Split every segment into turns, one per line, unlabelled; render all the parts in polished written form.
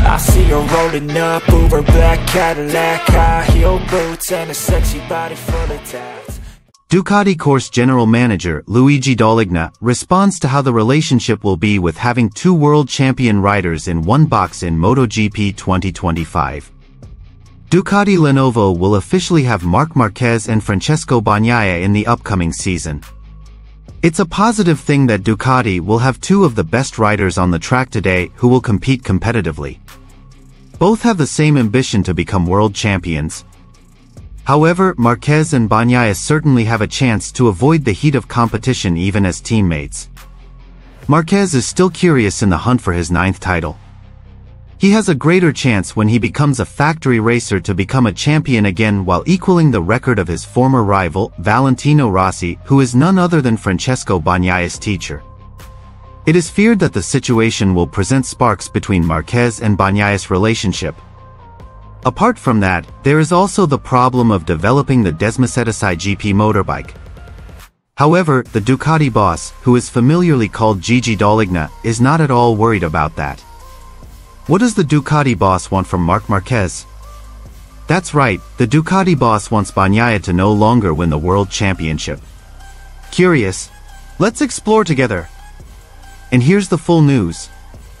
I see her rolling up, Uber black Cadillac, high heel boots and a sexy body full of tats.
Ducati course general manager Luigi D'Oligna responds to how the relationship will be with having two world champion riders in one box in MotoGP 2025. Ducati Lenovo will officially have Marc Marquez and Francesco Bagnaia in the upcoming season. It's a positive thing that Ducati will have two of the best riders on the track today who will compete competitively. Both have the same ambition to become world champions. However, Marquez and Bagnaia certainly have a chance to avoid the heat of competition even as teammates. Marquez is still curious in the hunt for his 9th title. He has a greater chance when he becomes a factory racer to become a champion again while equaling the record of his former rival, Valentino Rossi, who is none other than Francesco Bagnaia's teacher. It is feared that the situation will present sparks between Marquez and Bagnaia's relationship. Apart from that, there is also the problem of developing the Desmosedici GP motorbike. However, the Ducati boss, who is familiarly called Gigi D'Oligna, is not at all worried about that. What does the Ducati boss want from Marc Marquez? That's right, the Ducati boss wants Bagnaia to no longer win the World Championship. Curious? Let's explore together. And here's the full news.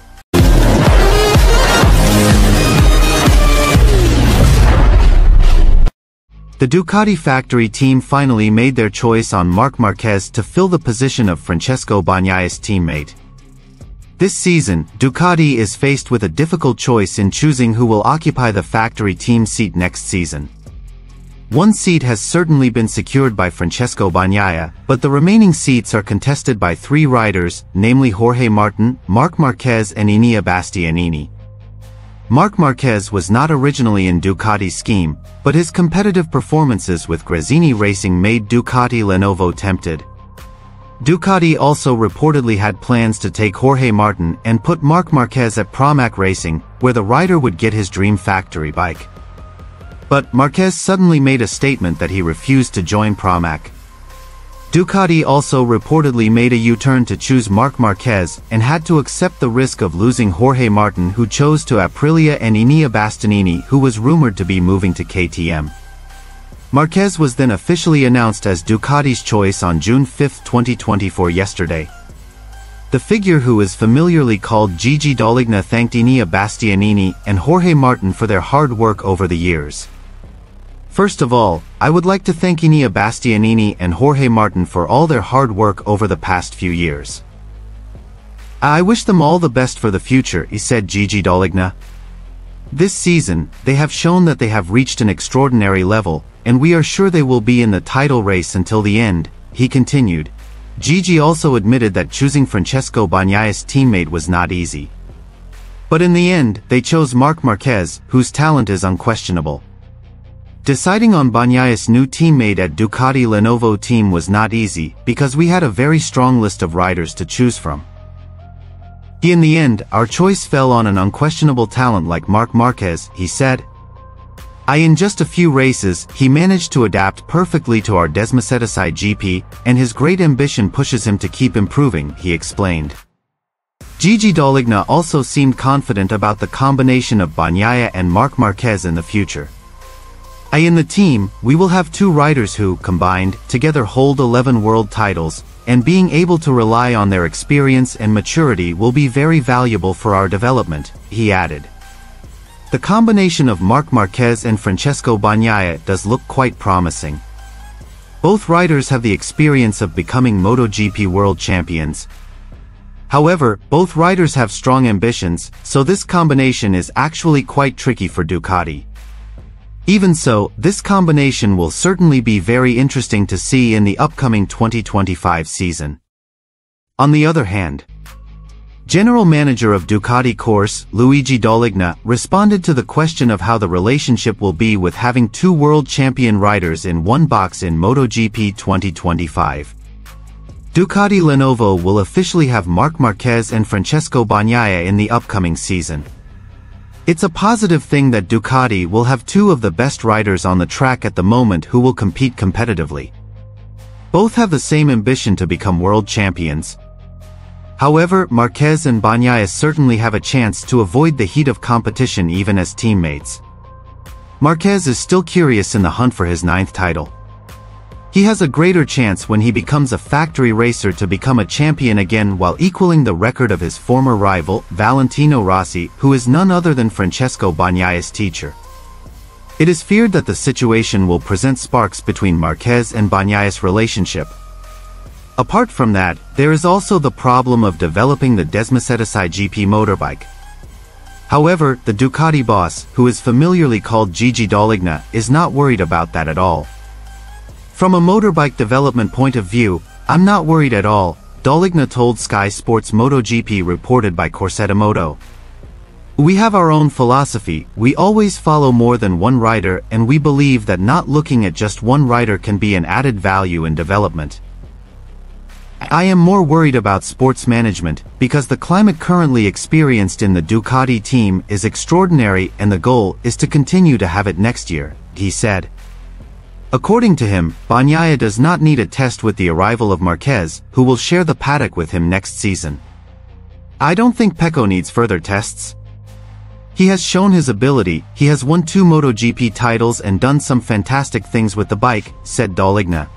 The Ducati factory team finally made their choice on Marc Marquez to fill the position of Francesco Bagnaia's teammate. This season, Ducati is faced with a difficult choice in choosing who will occupy the factory team seat next season. One seat has certainly been secured by Francesco Bagnaia, but the remaining seats are contested by 3 riders, namely Jorge Martin, Marc Marquez and Enea Bastianini. Marc Marquez was not originally in Ducati's scheme, but his competitive performances with Gresini Racing made Ducati Lenovo tempted. Ducati also reportedly had plans to take Jorge Martin and put Marc Marquez at Pramac Racing, where the rider would get his dream factory bike. But Marquez suddenly made a statement that he refused to join Pramac. Ducati also reportedly made a U-turn to choose Marc Marquez and had to accept the risk of losing Jorge Martin, who chose to Aprilia, and Enea Bastianini, who was rumored to be moving to KTM. Marquez was then officially announced as Ducati's choice on June 5, 2024 yesterday. The figure, who is familiarly called Gigi D'Oligna, thanked Enea Bastianini and Jorge Martin for their hard work over the years. First of all, I would like to thank Enea Bastianini and Jorge Martin for all their hard work over the past few years. I wish them all the best for the future, he said Gigi D'Oligna. This season, they have shown that they have reached an extraordinary level, and we are sure they will be in the title race until the end, he continued. Gigi also admitted that choosing Francesco Bagnaia's teammate was not easy. But in the end, they chose Marc Marquez, whose talent is unquestionable. Deciding on Bagnaia's new teammate at Ducati Lenovo team was not easy, because we had a very strong list of riders to choose from. In the end, our choice fell on an unquestionable talent like Marc Marquez, he said. In just a few races, he managed to adapt perfectly to our Desmosedici GP, and his great ambition pushes him to keep improving, he explained. Gigi D'Oligna also seemed confident about the combination of Bagnaia and Marc Marquez in the future. In the team, we will have 2 riders who, combined, together hold 11 world titles, and being able to rely on their experience and maturity will be very valuable for our development, he added. The combination of Marc Marquez and Francesco Bagnaia does look quite promising. Both riders have the experience of becoming MotoGP world champions. However, both riders have strong ambitions, so this combination is actually quite tricky for Ducati. Even so, this combination will certainly be very interesting to see in the upcoming 2025 season. On the other hand, General Manager of Ducati Course, Luigi D'Oligna, responded to the question of how the relationship will be with having 2 world champion riders in one box in MotoGP 2025. Ducati Lenovo will officially have Marc Marquez and Francesco Bagnaia in the upcoming season. It's a positive thing that Ducati will have 2 of the best riders on the track at the moment who will compete competitively. Both have the same ambition to become world champions. However, Marquez and Banyaes certainly have a chance to avoid the heat of competition even as teammates. Marquez is still curious in the hunt for his 9th title. He has a greater chance when he becomes a factory racer to become a champion again while equaling the record of his former rival, Valentino Rossi, who is none other than Francesco Bagnaia' teacher. It is feared that the situation will present sparks between Marquez and Bagnaia's relationship. Apart from that, there is also the problem of developing the team.Ducati motorbike. However, the Ducati boss, who is familiarly called Gigi D'Aligna, is not worried about that at all. From a motorbike development point of view, I'm not worried at all, D'Aligna told Sky Sports MotoGP reported by Corsetta Moto. We have our own philosophy, we always follow more than one rider and we believe that not looking at just one rider can be an added value in development. I am more worried about sports management, because the climate currently experienced in the Ducati team is extraordinary and the goal is to continue to have it next year, he said. According to him, Bagnaia does not need a test with the arrival of Marquez, who will share the paddock with him next season. I don't think Pecco needs further tests. He has shown his ability, he has won 2 MotoGP titles and done some fantastic things with the bike, said D'Aligna.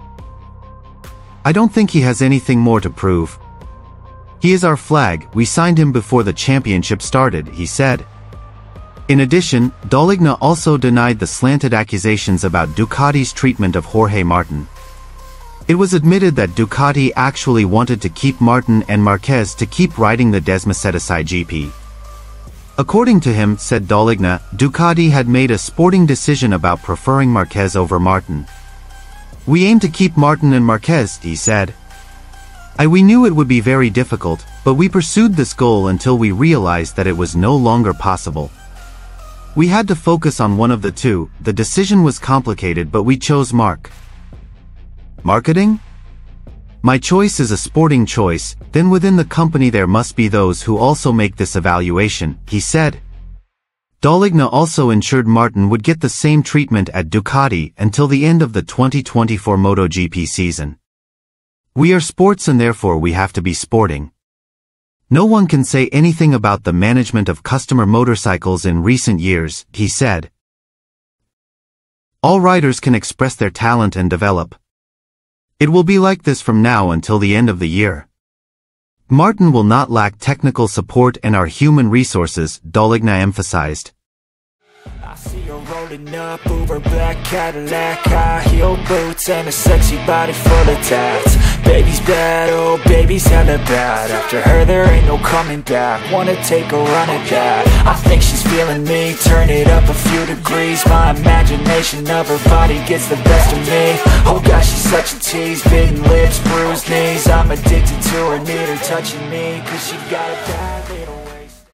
I don't think he has anything more to prove. He is our flag, we signed him before the championship started, he said. In addition, D'Aligna also denied the slanted accusations about Ducati's treatment of Jorge Martin. It was admitted that Ducati actually wanted to keep Martin and Marquez to keep riding the team.GP. According to him, said D'Aligna, Ducati had made a sporting decision about preferring Marquez over Martin. We aim to keep Martin and Marquez, he said. We knew it would be very difficult, but we pursued this goal until we realized that it was no longer possible. We had to focus on one of the two, the decision was complicated but we chose Mark. Marketing? My choice is a sporting choice, then within the company there must be those who also make this evaluation, he said. D'Aligna also ensured Martin would get the same treatment at Ducati until the end of the 2024 MotoGP season. We are sports and therefore we have to be sporting. No one can say anything about the management of customer motorcycles in recent years, he said. All riders can express their talent and develop. It will be like this from now until the end of the year. Martin will not lack technical support and our human resources, D'Aligna emphasized.
I see her rolling up, Uber black Cadillac, high heel boots and a sexy body full of tats. Baby's bad, oh baby's hella bad. After her there ain't no coming back. Wanna take a run at that. I think she's feeling me, turn it up a few degrees. My imagination of her body gets the best of me. Oh gosh, she's such a tease, bitten lips, bruised knees. I'm addicted to her, need her touching me, cause she got a bad little